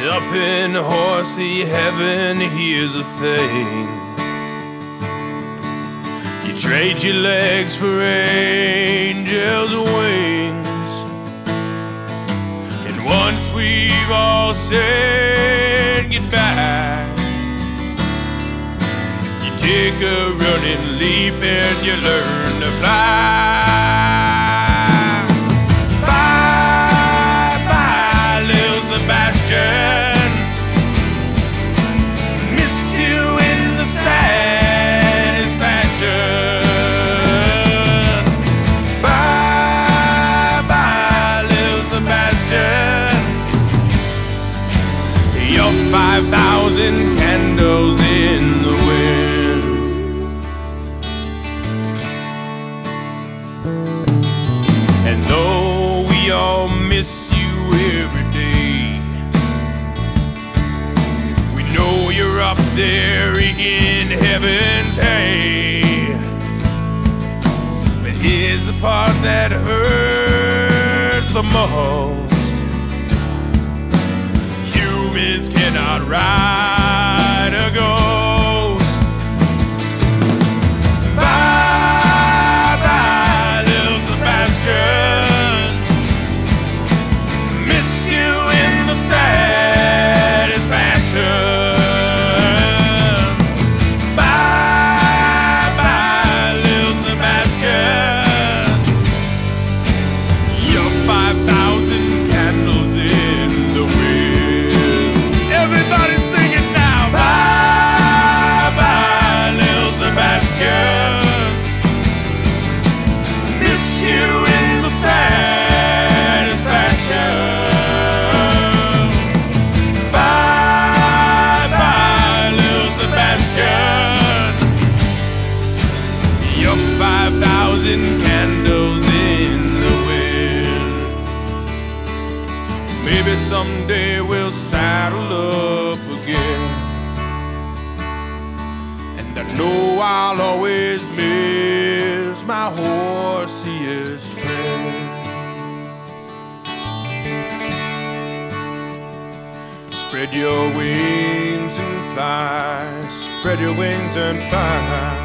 Up in horsey heaven, here's the thing: you trade your legs for angels' wings. And once we've all said goodbye, you take a running leap and you learn to fly. Bye-bye, little Sebastian. Missed you in the saddest fashion. Bye-bye, little Sebastian. You're 5,000 candles in the wind. And though we all miss you every day, we know you're up there in heaven's hay. But here's the part that hurts the most: humans cannot ride a ghost. Bye-bye, little Sebastian. Missed you in the saddest fashion. Bye-bye, little Sebastian. You're 5,000 candles in the wind. Everybody sing it now. Bye-bye, little Sebastian. Miss you in the saddest fashion. Bye-bye, little Sebastian. You're 5,000 candles in the wind. Maybe someday we'll saddle up again, and I know I'll always miss my horsiest friend. Spread your wings and fly, spread your wings and fly.